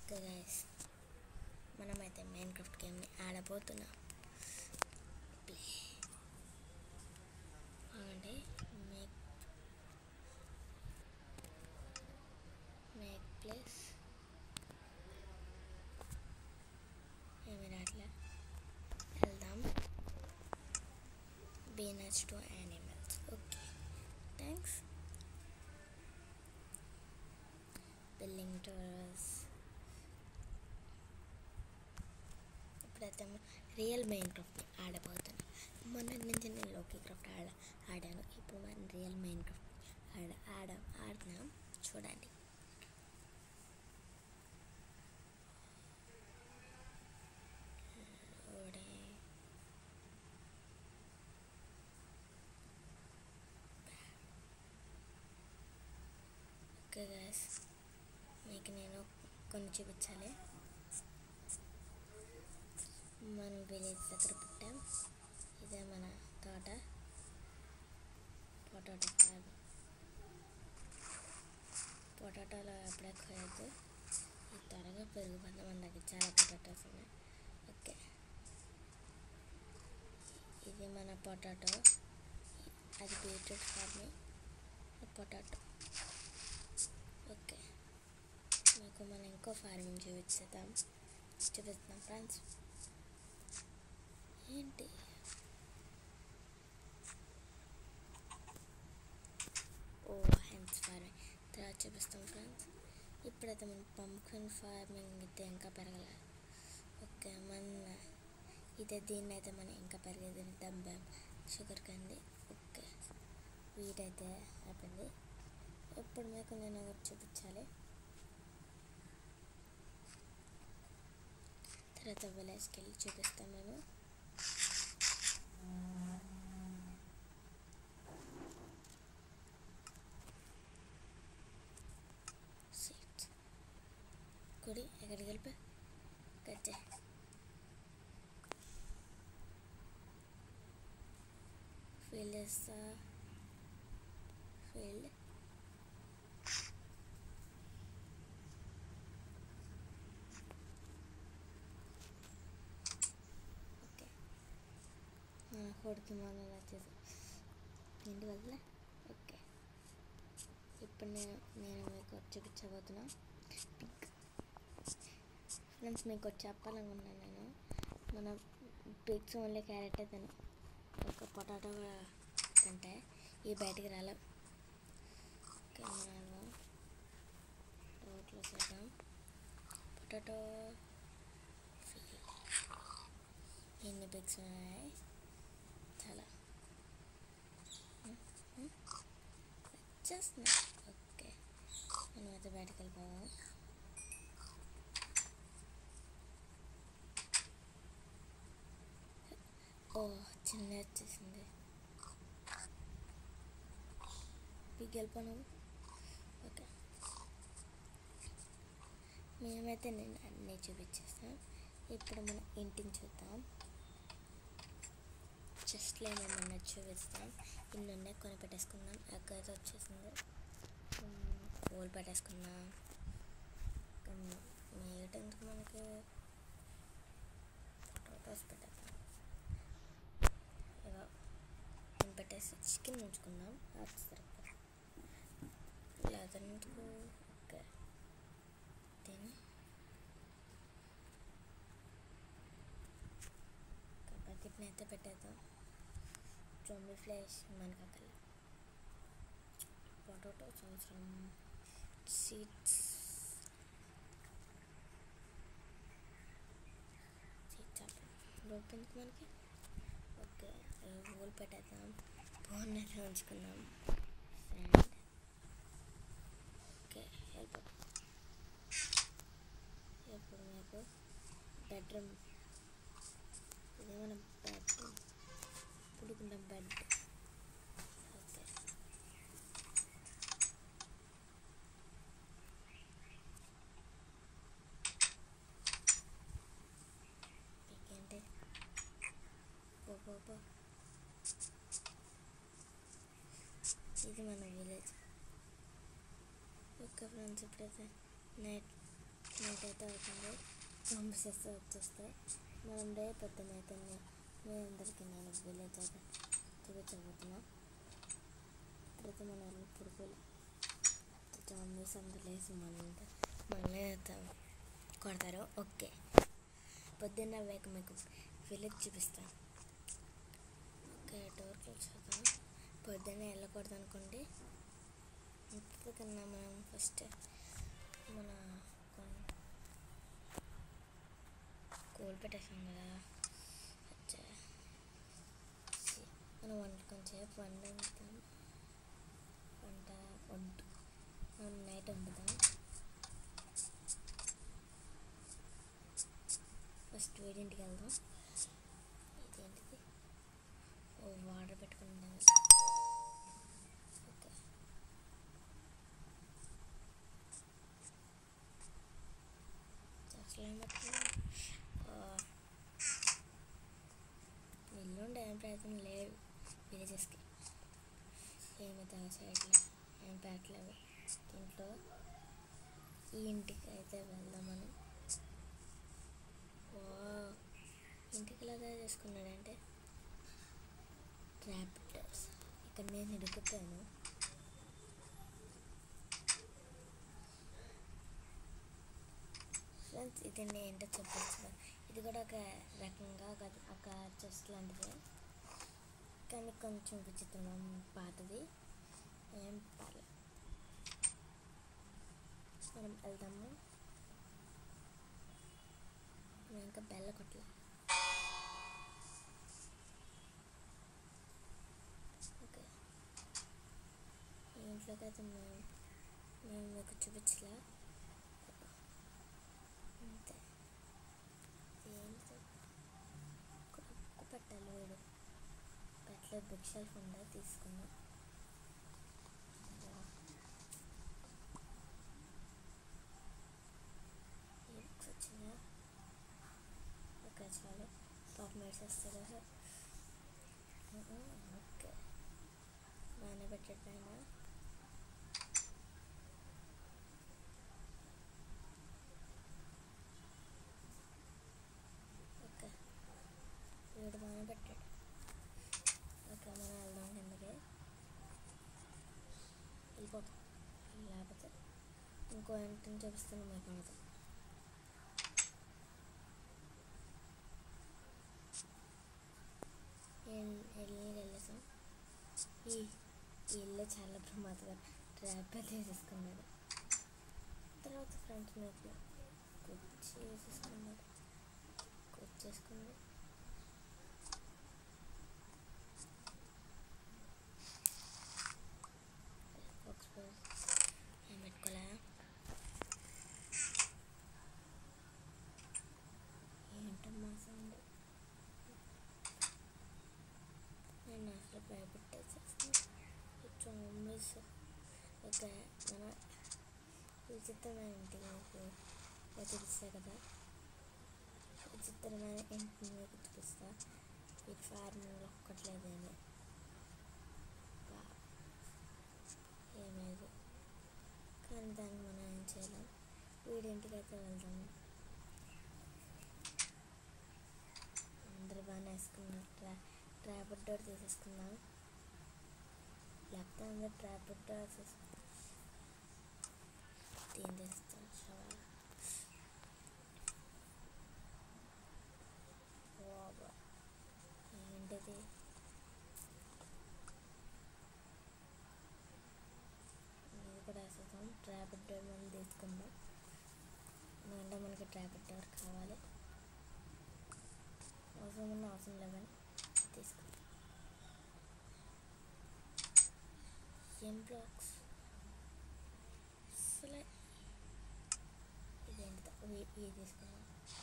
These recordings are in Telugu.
ఓకే గైస్, మనమైతే మైన్క్రాఫ్ట్ గేమ్ని ఆడబోతున్నాం. ప్లే అంటే మేక్ ప్లేస్ ఏమి రాట్లే. వెళ్దాం. Be nice to animals. Okay, thanks. Building towers. ఇప్పుడైతే రియల్ మైన్క్రాఫ్ట్ని ఆడబోతున్నాం. మొన్నటి నుంచి నేను లోకీ క్రాఫ్ట్ ఆడాను. ఇప్పుడు మనం రియల్ మైన్క్రాఫ్ట్ ఆడుతున్నాం. చూడండి. ఓకే గైస్, మీకు నేను కొన్ని చూపించాలి. మనం విలేజ్ దగ్గర పుట్టాం. ఇదే మన తోట, పొటాటోలో ఎప్పుడే కోయద్దు. ఇది త్వరగా పెరుగుతుంది. మన దగ్గర చాలా పొటాటోస్ ఉన్నాయి. ఓకే, ఇది మన పొటాటో. అది బీట్రూట్ ఫార్మింగ్ పొటాటో. ఓకే, మీకు మనం ఇంకో ఫార్మింగ్ చూపిస్తాం ఫ్రెండ్స్. ఏంటి హెన్స్ ఫార్మింగ్ తర్వాత చూపిస్తాం ఫ్రెండ్స్. ఇప్పుడైతే మనం పంప్కిన్ ఫార్మింగ్ అయితే ఇంకా పెరగలేదు. ఓకే, దీన్ని అయితే మనం ఇంకా పెరిగేది దంబాం షుగర్ కంది. ఓకే, వీటైతే అయిపోయింది. ఇప్పుడు మీకు నేను ఒకటి చూపించాలి. తర్వాత విలేజ్కి వెళ్ళి చూపిస్తాం మేము. కుడి ఎక్కడికి వెళ్ళిపో కచ్చే. ఫీల్డ్ వేస్తా. ఫీల్డ్ ఓకే, మన కొడుకు మన వచ్చేసి ఇంటి వల్ల. ఓకే, ఇప్పుడు నేను మీకు చూపించబోతున్నా పిక్. ఫ్రెండ్స్, మీకు చెప్పాలనుకున్నాను నేను. మన పిక్స్ ఓన్లీ క్యారెట్ తిను. ఒక పొటాటో కూడా తింటే ఇవి బయటికి రాలేవు. ఓకే, మనం రోట్లో చేద్దాం. పొటాటో ఎన్ని పిక్స్ ఉన్నాయి? చాలా వచ్చేస్తున్నాయి. ఓకే, మనమైతే బయటకు వెళ్ళిపోదాం. చిన్న వచ్చేసింది. పిక్ వెళ్ళిపోను. ఓకే, మేమైతే నేను అన్నీ చూపించేస్తాం. ఇప్పుడు మనం ఇంటిని చూద్దాం. చెస్ట్లో ఏమన్నా చూపిస్తాం. ఇన్ని ఉన్నాయి, కొని పెట్టేసుకుందాం. ఎగ్ అయితే వచ్చేసింది. పూలు పెట్టేసుకుందాం. మీటెందుకు మనకి పొటాటోస్ పెట్టేద్దాం. ఇక పెట్టేసి చికెన్ ఉంచుకుందాం. అది సరిపోతుంది. లేదెందుకు. ఓకే, దీన్ని బకెట్ని అయితే పెట్టేద్దాం. జొంబీ ఫ్లేష్ మనకు అక్కడ. పొటాటోస్ అవసరం. సీడ్స్ లోపింది మనకి. ఓకే, పూలు పెట్టేద్దాం. పూలు అయితే ఉంచుకుందాం. ఓకే, వెళ్ళిపోతాం. ఇప్పుడు మీకు బెడ్రూమ్. ఇదేమన్నా బెడ్రూమ్, పుడుకున్న బెడ్. ఓకే, ఏంటి పో. ఇది మన విలేజ్. ఓకే ఫ్రెండ్స్, ఇప్పుడైతే నైట్ నైట్ అయితే అవుతుంది, జంప్సెస్ వచ్చేస్తాయి. మనం రేపు పొద్దున అయితే మీ అందరికీ నేను విలేజ్ అయితే చూపించబోతున్నా. తర్వాత మన వాళ్ళు పురుగులు జాంబీస్ అందరు లేసి మళ్ళీ అయితే కొడతారు. ఓకే, పొద్దున్న వేక మీకు విలేజ్ చూపిస్తాను. ఓకే, డోర్ క్లోజ్ చేద్దాం. పొద్దున్నే వెళ్ళకూడదు అనుకోండి. ఇంతకన్నా మనం ఫస్ట్ మన కోల్ పెట్టేసాం కదా, మనం కొంచెంసేపు వండుతాం. మనం నైట్ వండుతాం. ఫస్ట్ వేడింటికి వెళ్దాం. ఇదేంటిది? ఓ, వాటర్ పెట్టుకుంటాం. ఓకే, అసలు ఏం పెట్టుకున్నాం? ఇల్లుండే ఏం ప్రయత్నం లేదు. విలేజెస్కి ఏమి చేయట్లేదు, ఏం పెట్టలేదు. దీంట్లో ఈ ఇంటికి అయితే వెళ్దాం మనం. ఇంటికి ఎలా తయారు చేసుకున్నాడంటే ట్రాప్టర్స్. ఇక్కడ నేను ఇరుక్కుపోయాను. ఫ్రెండ్స్, ఇదండి ఏంటో చెప్పచ్చు. ఇది కూడా ఒక రకంగా ఒక చెస్ట్ లాంటిది, కానీ కొంచెం విచిత్రం, పాతది. ఏం పర్లేదు, మనం వెళ్దాము. ఇంకా బెల్ల కొట్టలే. ఓకే, ఇంట్లోకి అయితే మేము మీకు చూపించలే. అంతే, ఏంటో ఉక్కు పెట్టాలి. వీడు పెట్టలేదు, బుక్ షెల్ఫ్ ఉందా, తీసుకున్నా. ఈ బుక్స్ వచ్చినాయా? ఓకే, చాలు. పాపం వేసేస్తారు. ఓకే, బాగానే పెట్టాడు ఆయన. ఓకే, వీడు బాగానే పెట్టాడు. ఓకే, మనం వెళ్దాం కిందకి. వెళ్ళిపోతాం, లేకపోతే ఇంకో ఎంట్రన్స్ చూపిస్తున్నాం మీకు మనతో. వెళ్ళేసాం. ఈ ఇల్లు చాలా ప్రమాదంగా ట్రాప్ వేసేసుకున్నాడు. తర్వాత ఫ్రెండ్స్ మీకు కుర్చీ వేసేసుకున్నాడు. కుర్చేసుకున్నాడు. ఏం పెట్టుకోలే. ఏంటమ్మా సౌండ్? నేను అసలు భయపెట్టేసేస్తాను. జాంబీస్. ఓకే, మన విచిత్రమైన ఇంటికి మీకు చూపిస్తా కదా. విచిత్రమైన ఇంటిని మీకు చూపిస్తా. ఈ ఫార్మింగ్లో ఒక్కట్లేదేమో, ఏం లేదు. కానీ దాన్ని మనం ఏం చేయలేం. వీడింటికి అయితే వెళ్దాము. అందరూ బాగానే వేసుకున్నారు. ట్రాప్ డోర్ తీసేసుకుందాం. లేకపోతే అందరూ ట్రాప్ డోర్ తీసేసుకుందాం. దీని తీస్తాం. ఏంటిది? ఇది కూడా వేసేద్దాం. ట్రాప్ డోర్ మనం తీసుకుందాం. ఎందుకంటే మనకి ట్రాప్ డోర్ కావాలి. అవసరం ఉన్న అవసరం లేదని తీసుకుందాం. ఏం బ్లాక్స్ అసలే ఇదేంటిదో ఇవి తీసుకున్నాం.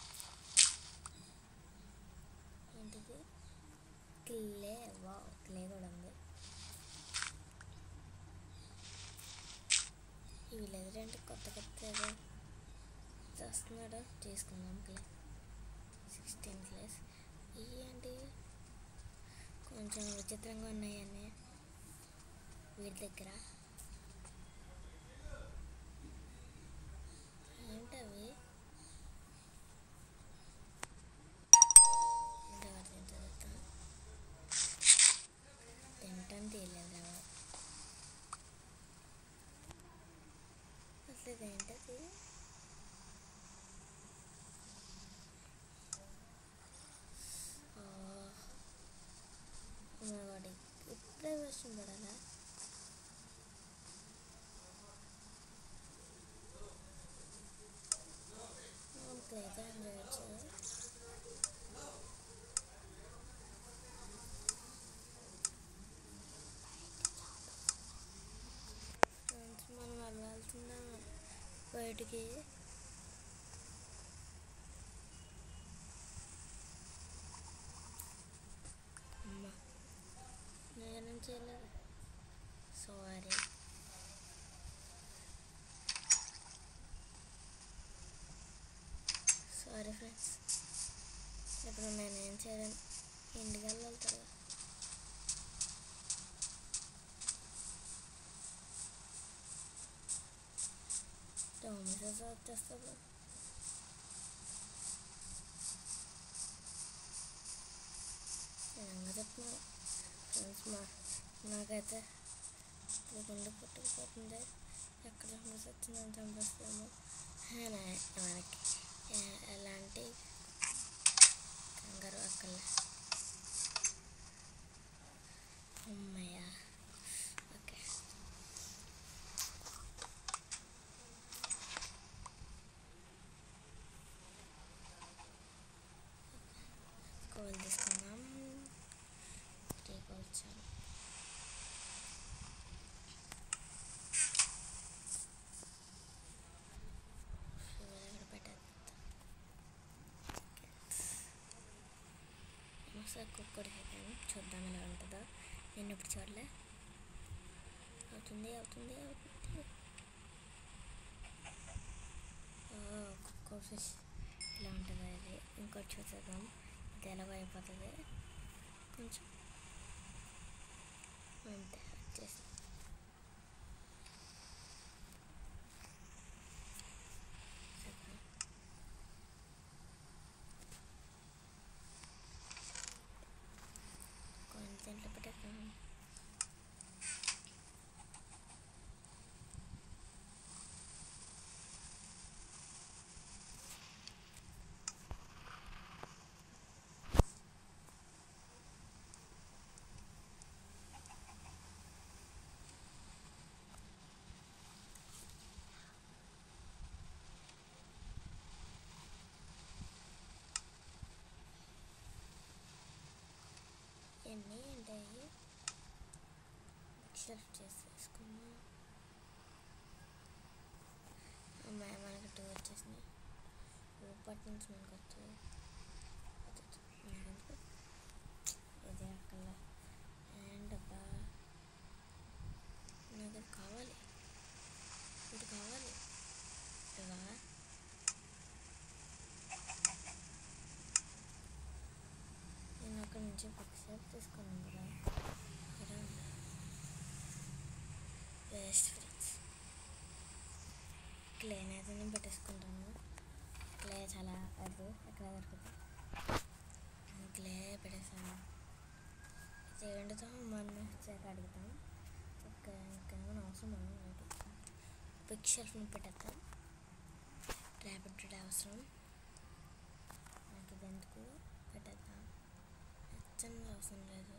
ఏంటిది? క్లే. వా, క్లే కూడా ఉంది. ఇవి లేదంటే కొత్త వస్తున్నాడు. తీసుకుందాం క్లే. 16 క్లేస్. ఇవి ఏంటి కొంచెం విచిత్రంగా ఉన్నాయని వీటి దగ్గర. ఏంటవి? క్లేతో ఎంజాయ్ చేయొచ్చు. ఫ్రెండ్స్ మనం వెళ్ళాల్సిందా బయటికి? అమ్మా నేనేం చేయలేదు, సారీ. సారీ ఫ్రెండ్స్, ఇప్పుడు నేనేం చేయలేను, ఇంటికి వెళ్ళాలి కదా. మెసేజ్ వచ్చేస్తుంది. నిజంగా చెప్తున్నాను ఫ్రెండ్స్, నాకైతే గుండె పుట్టుకుపోతుంది. ఎక్కడ మెసేజ్ వచ్చిందని చంపేస్తాము. మనకి ఎలాంటి కంగారు అక్కర్లే. అమ్మయ్య, ఓకే. కోల్ తీసుకుందాం. 3 కోల్స్ చాలు. ఒకసారి కుక్కర్ చేద్దాం, చూద్దాం ఎలా ఉంటుందో. నేను ఇప్పుడు చూడలే. అవుతుంది అవుతుంది అవుతుంది. కుక్కర్ ఫిష్ ఇలా ఉంటుంది. అది ఇంకోటి చూసేద్దాం, ఇది ఎలాగో అయిపోతుంది. కొంచెం అంతే వచ్చేసి. దీంట్లో పెట్టేద్దాం. ఎన్ని ఉంటాయి షెల్ఫ్ చేసేసుకున్నాం. అమ్మాయి మనకి 2 వచ్చేసినాయి. ఇప్పటి నుంచి మనకు వచ్చాయి. ఇది అక్కడ అండ్ నాకు ఇది కావాలి, ఇది కావాలి. ఇలా నేను అక్కడి నుంచి పిక్చర్ తీసుకున్నాను కదా. వేస్ట్ ఫ్రెండ్స్, క్లేని అయితే నేను పెట్టేసుకుంటాను. క్లే చాలా అది ఎక్కడ దొరుకుతుంది. క్లే పెట్టేసాను. ఇది ఏంటితో మనం చేత అడుగుతాం. ఓకే, ఇంకేమైనా అవసరం లేదు. పిక్ షెల్ఫ్ని పెట్టేద్దాం. ర్యాపిడ్ అవసరం నాకు, ఇది ఎందుకు పెట్టేద్దాం. చిన్న అవసరం లేదు.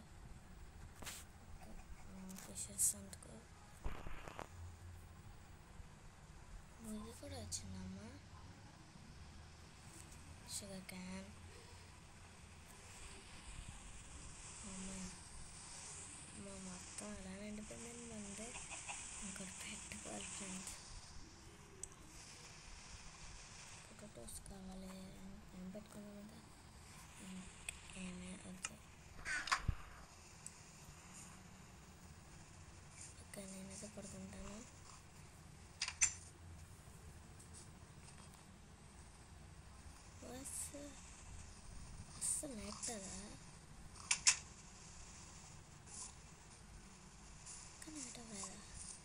ఫిషెస్ అందుకు ఇది కూడా వచ్చిందమ్మా. Sugar cane. మా మొత్తం ఎలా నిండిపోయిందని మందే ఇంకోటి పెట్టుకోవాలి ఫ్రెండ్స్. పొటాటోస్ కావాలి. ఏం పెట్టుకున్నాం కదా, ఏమే వద్దు. ఓకే, నేనైతే పడుకుంటాను. అస్సలు నైట్ కదా, కానీ నైట్ అవ్వలేదా?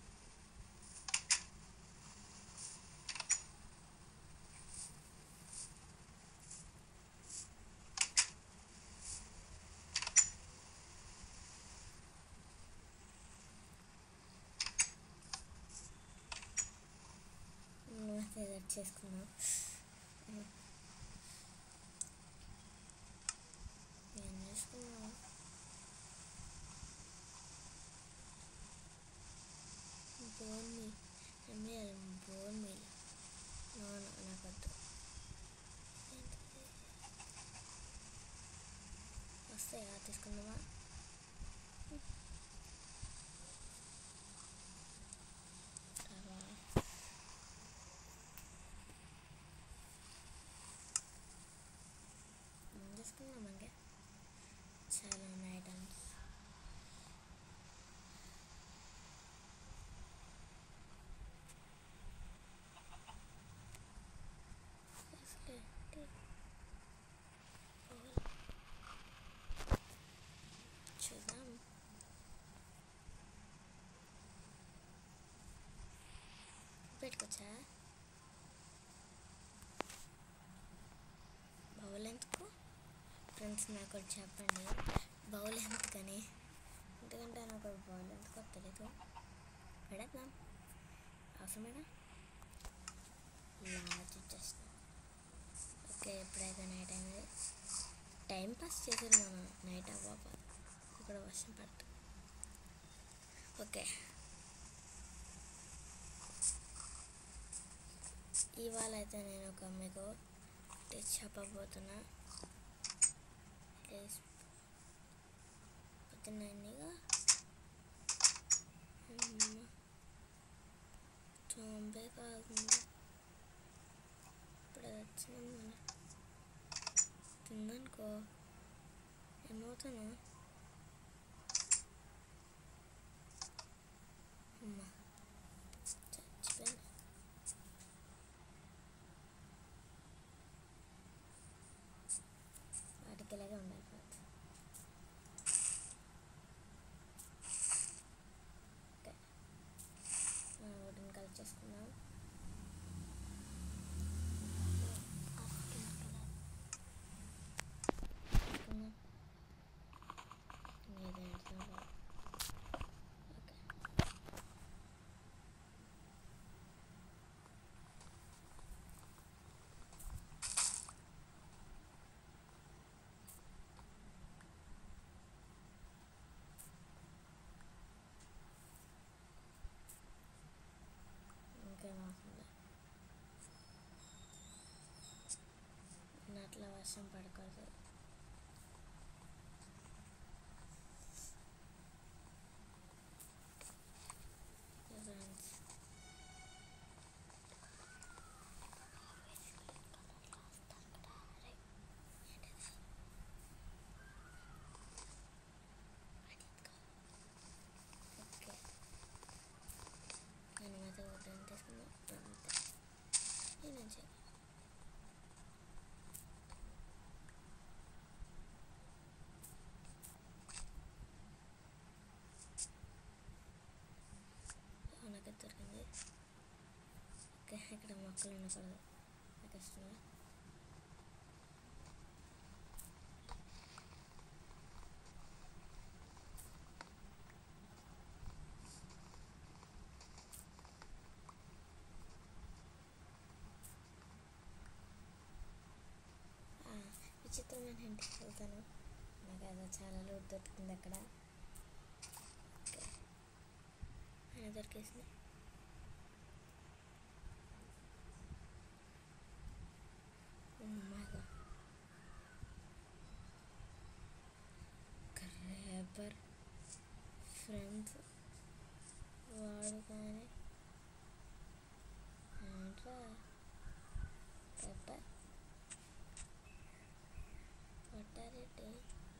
సెలెక్ట్ చేసుకున్నాం. ఏం చేసుకున్నాం? Bone meal. బోన్ మీల్ నాకొద్దు. తీసుకుందామా? తీసుకుందాం. ఇంకా చాలా ఉన్నాయి ఐటమ్స్. చూద్దాం. పెట్టుకోవచ్చా? బౌల్ ఎందుకు ఫ్రెండ్స్? నాకు ఒకటి చెప్పండి, బౌల్ ఎందుకని? ఎందుకంటే నాకు బౌల్ ఎందుకో తెలీదు. పెడదాం అవసరమేనా? లార్జ్ వచ్చేసిన. ఓకే, ఎప్పుడైతే నైట్ అయింది, టైం పాస్ చేసేది మనం. నైట్ అవ్వదు, ఇక్కడ వర్షం పడుతుంది. ఓకే, ఇవాళ అయితే నేను ఒక మీకు చెప్పబోతున్నా. పొద్దున్నగా తొంభై కాకుండా ఇప్పుడు వచ్చిన తిందనుకో ఏమవుతాను. అమ్మ చచ్చిపోయాను. వాటికి ఇలాగే ఉండాలి. ఓకే, వాటిని కలెక్ట్ చేసుకుందాం. ఇంకేం అవసరం లేదు. అట్లా వర్షం పడకూడదు. ఫ్రెండ్స్, ఓకే, మనమైతే ఒకటి తీసుకుందాం. నేను చేయాలి. నాకు దొరికింది. ఓకే, ఇక్కడ మొక్కలు ఉండకూడదు, నాకు ఇష్టంగా. విచిత్రమైన ఇంటికి వెళ్తాను. నాకు అది చాలా లోటు దొరికింది అక్కడ. ఓకే, ఆయన దొరికేసింది. క్రేపర్ ఫ్రెండ్స్ వాడు కానీ పెప్పర్ పొటారెడ్డి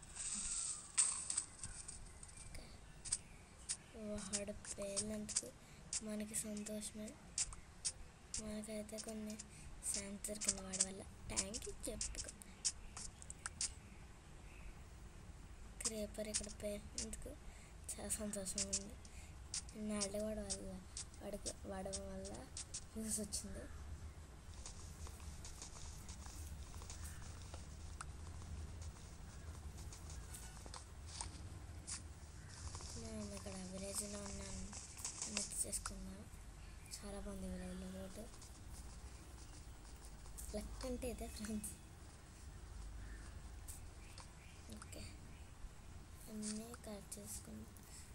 వాడు పేర్లందుకు మనకి సంతోషమే. మనకైతే కొన్ని ఛాన్స్ దొరికిన వాడి వల్ల థ్యాంక్ యూ చెప్పుకో. క్రేపర్ ఇక్కడ పేరు ఎందుకు చాలా సంతోషంగా ఉంది. నాడు వాడికి వాడడం వల్ల యూస్ వచ్చింది. నేను ఇక్కడ విలేజ్లో ఉన్నాను నెక్స్ట్ చేసుకున్నాను. చాలా బాగుంది విలేజ్లో రోడ్డు. లక్ అంటే ఇదే ఫ్రెండ్స్. ఓకే, అన్నీ కట్ చేసుకున్నాం.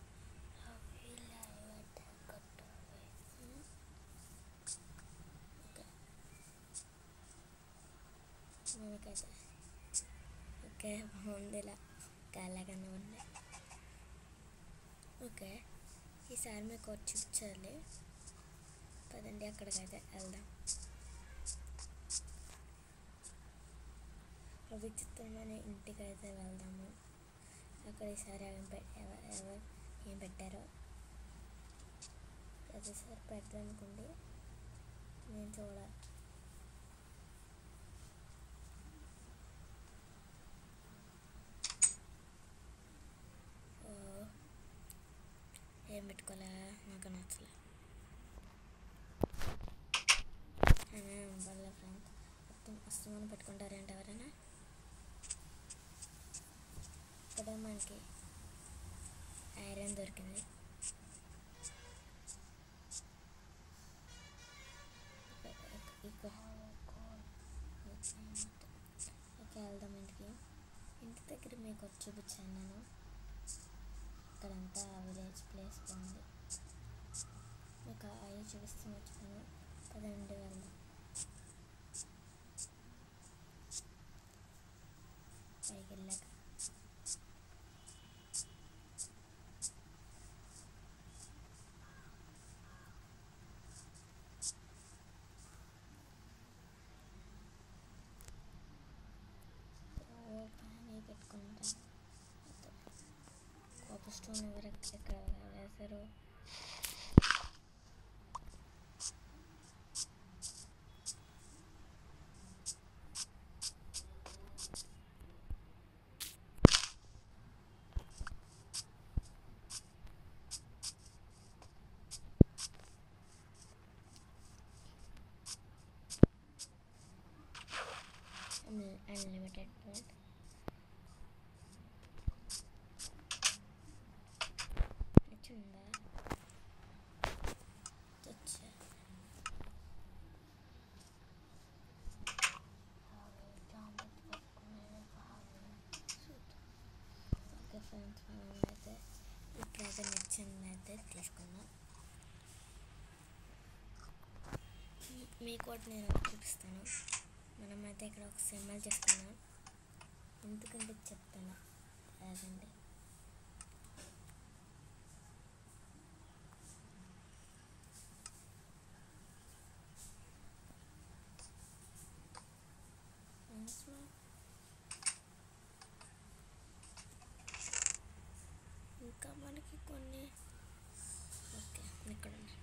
ఓకే, మనకైతే ఓకే బాగుంది ఇలా. గాలాగానే ఉన్నాయి. ఓకే, ఈసారి మీకు ఒకటి చూపించాలి. పదండి అక్కడికైతే వెళ్దాం. విచిత్రమైన ఇంటికైతే వెళ్దాము. అక్కడ ఈసారి ఎవరు ఏం పెట్టారో ప్రతిసారి పెట్టాలనుకోండి, నేను చూడాలి. ఏం పెట్టుకోలే, నాకు నచ్చలే. వాళ్ళ ఫ్రెండ్స్ వస్తామని పెట్టుకుంటారేంటి ఎవరైనా? ఇక్కడ మనకి ఐరన్ దొరికింది. ఓకే, వెళ్దాం ఇంటికి. ఇంటి దగ్గర మీకు వచ్చి చూపించాను నేను. ఇక్కడంతా విలేజ్ ప్లేస్ బాగుంది. మీకు అవి చూపిస్తూ మర్చిపోయాను. పదండి వెళ్దాం. పైకి వెళ్ళాక పెట్టుకుంటాను. కాపర్ స్టోన్ ఎవరు ఎక్కడ వేశారు? అన్లిమిటెడ్ ప్లాంట్ నచ్చిందా? ఓకే ఫ్రెండ్స్, మనమైతే ఇప్పుడైతే నచ్చిందైతే తీసుకుందాం. మీకు ఒకటి నేను చూపిస్తాను. మనమైతే ఇక్కడ ఒక సింబల్ చేసుకున్నాం. ఎందుకంటే చెప్తాను అదండి. ఇంకా మనకి కొన్ని ఓకే ఇక్కడ ఉన్నాయి.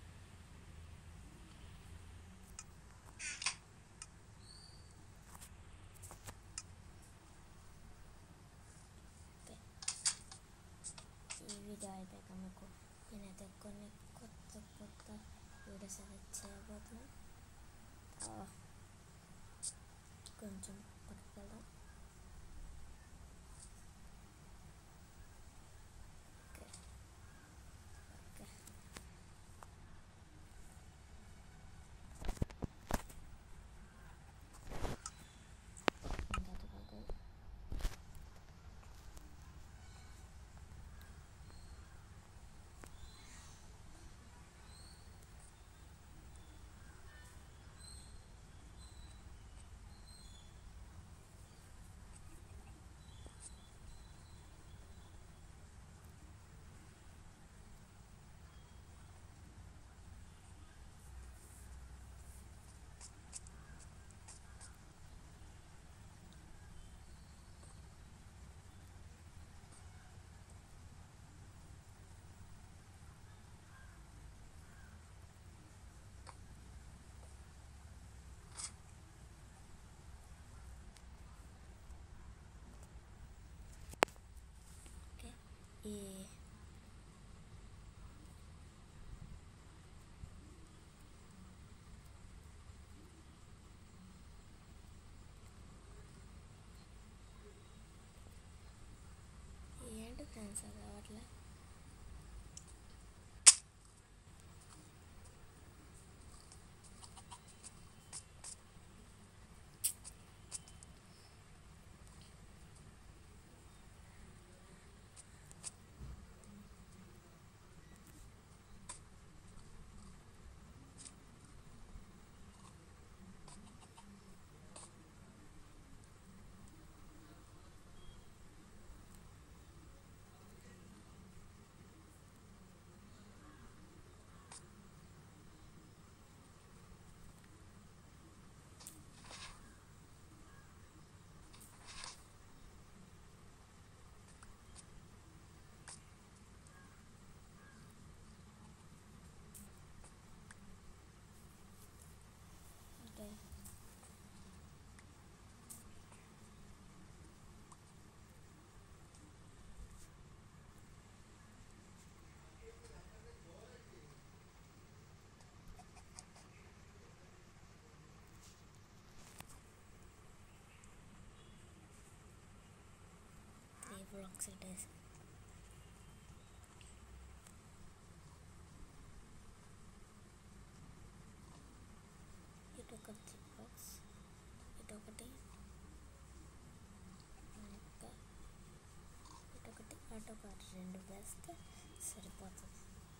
ఈ వీడియో అయిపోయాక మీకు నేనైతే కొన్ని కొత్త వీడియోస్ అయితే చేయబోతున్నా. కొంచెం పక్కకి వెళ్దాం. ఈ ఏంటి ఫ్రెండ్స్ అది అట్లా బ్లాక్స్ పెట్టేసి ఇటు ఒక 3 బ్లాక్స్, ఇటు ఒకటి, ఇంకా ఇటు ఒకటి, అటు ఒక 2 వేస్తే సరిపోతుంది.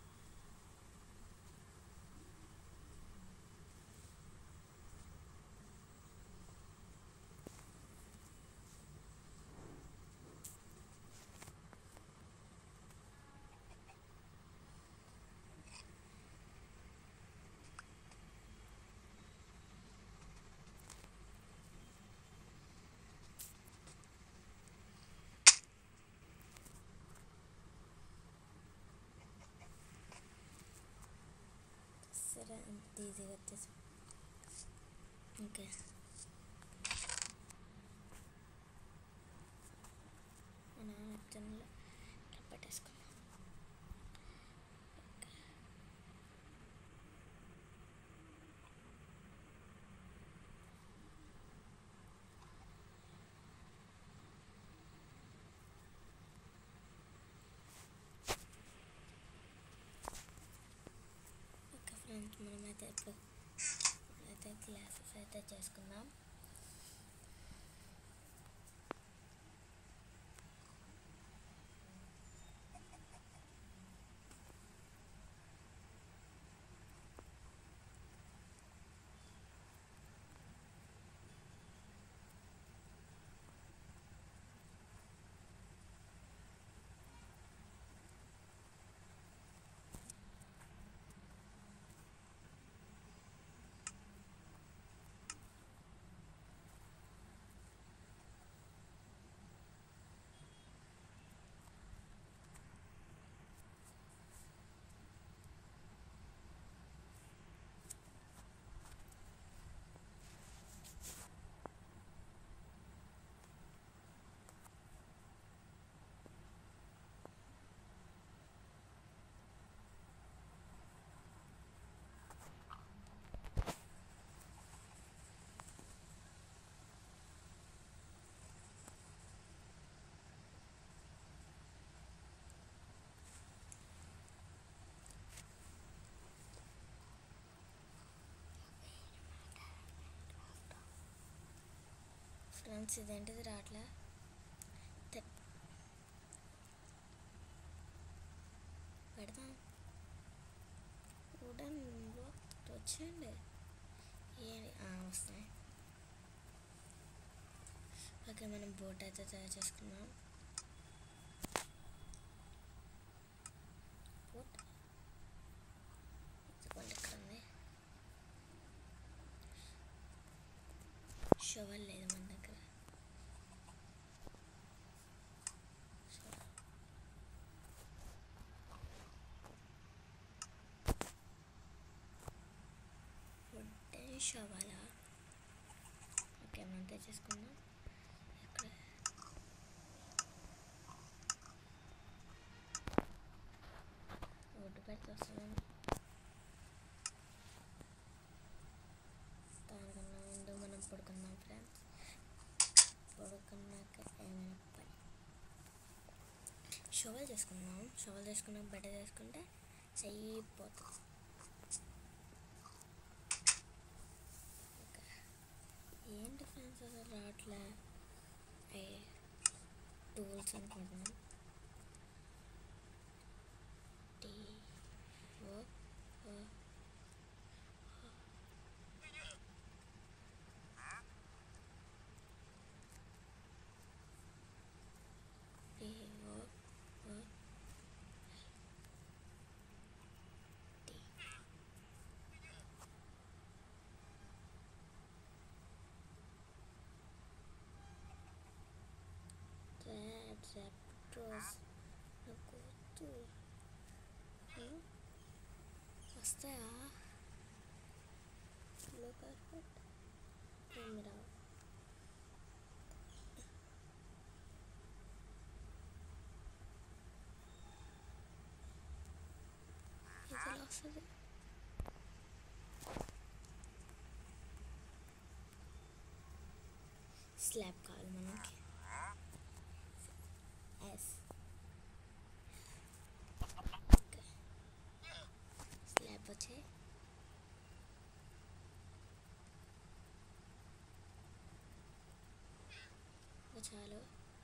సరే, అంత ఈజీగా వచ్చేసి ఓకే. మన అచ్చంలో ఇట్లా పెట్టేసుకున్నాం. ఓకే ఫ్రెండ్స్, మనమైతే ఇప్పుడైతే గ్లాసెస్ అయితే చేసుకుందాం. ఫ్రెండ్స్, ఇదేంటిది రావట్లే. పెడదాం. వుడెన్ బ్లాక్ వచ్చేయండి. వస్తాయి. ఓకే, మనం బోట్ అయితే తయారు చేసుకున్నాం. బోట్ ఇక్కడ ఉంది. షవల్ లేదు మన దగ్గర. వుడెన్ షవలా? ఓకే, మనం తెచ్చేసుకుందాం. ఇక్కడ వుడ్ పెడితే వస్తుంది. దానికన్నా ముందు మనం పడుకుందాం ఫ్రెండ్స్. పడుకున్నాక ఏమైనా పని షవల్ చేసుకుందాం. షవల్ చేసుకున్నాక బెడ్ చేసుకుంటే అయిపోతుంది. ఏంటి ఫ్రెండ్స్ అసలు రావట్లే. టూల్స్ అనుకుంటున్నాం. Raptors వస్తాయా? లో కార్పెట్ ఏమి రావు. ఇది ఎలా వస్తుంది? స్లాబ్ కావాలి మనకి. ఎస్. ఓకే, స్లాబ్ వచ్చాయి. చాలు.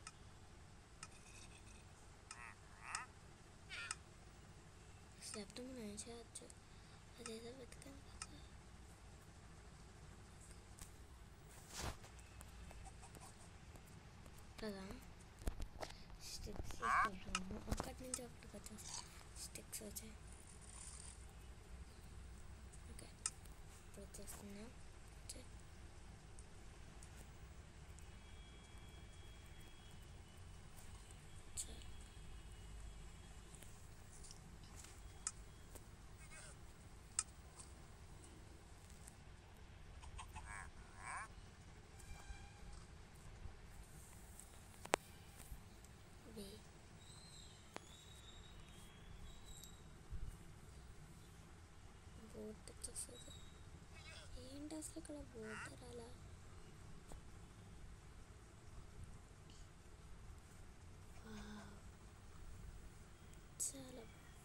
స్లాబ్తో మనం ఏం చేయవచ్చు? అదేదో వెతకాను కదా. స్టిక్స్ తీసుకుంటాము. ఒకటి నుంచి ఒకటికి వచ్చేసి స్టిక్స్ వచ్చాయి. ఓకే, ఇప్పుడు వచ్చేస్తున్నాం. బోట్ వచ్చేస్తుంది. ఏంటి అసలు ఇక్కడ బోట్ రాలా? చాలా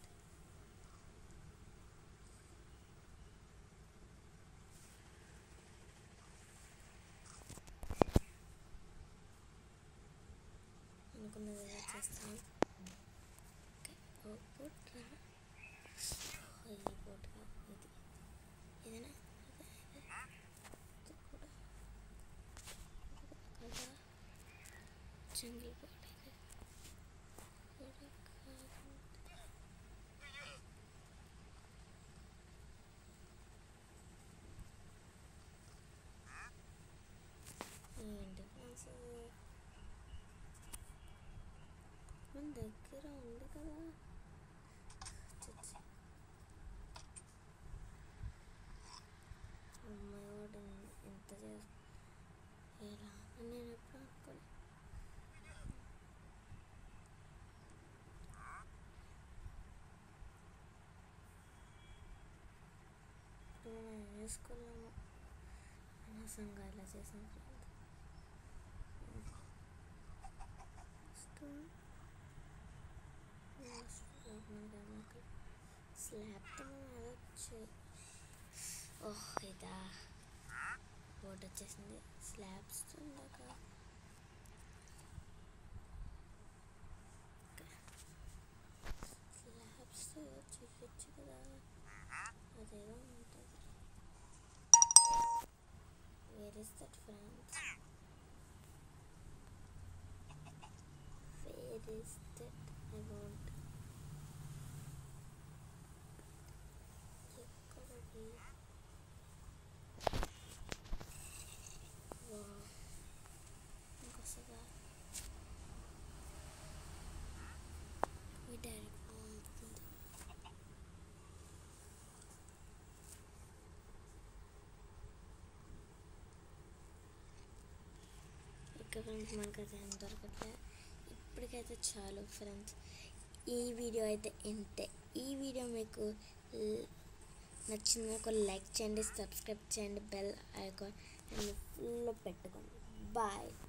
అనుకున్నది చేస్తాను. ఓకే, బోట్ రా. ఈ బోట్ కాదు, ఇది ఏదైనా కదా. జంగిల్ బోట్ ఇది ఏంటి ఫ్రెండ్స్? మన దగ్గర ఉంది కదా. అమ్మాయి వాడు ఎంత ఎలా అని నేను ఎప్పుడు అనుకోలేదు. ఇప్పుడు మనం ఏం చేసుకోలేము. అనవసరంగా ఇలా చేసాం ఫ్రెండ్స్. స్లాబ్తో అదొచ్చి ఓహ్ ఇదా బోట్ వచ్చేసింది. స్లాబ్స్ ఇందాక స్లాబ్స్ చూపించు కదా, అదేదో ఉంటుంది. Where is that friends? Where is that? I want ఇంకొకసారి డైరెక్ట్ ఉంటుంది. ఓకే ఫ్రెండ్స్, మనకైతే ఏం దొరకట్లే. ఇప్పటికైతే చాలు ఫ్రెండ్స్. ఈ వీడియో అయితే ఇంతే. ఈ వీడియో మీకు నచ్చింది ఒక లైక్ చేయండి, సబ్స్క్రైబ్ చేయండి, బెల్ ఐకాన్ అన్ని ఫుల్లో పెట్టుకోండి. బాయ్.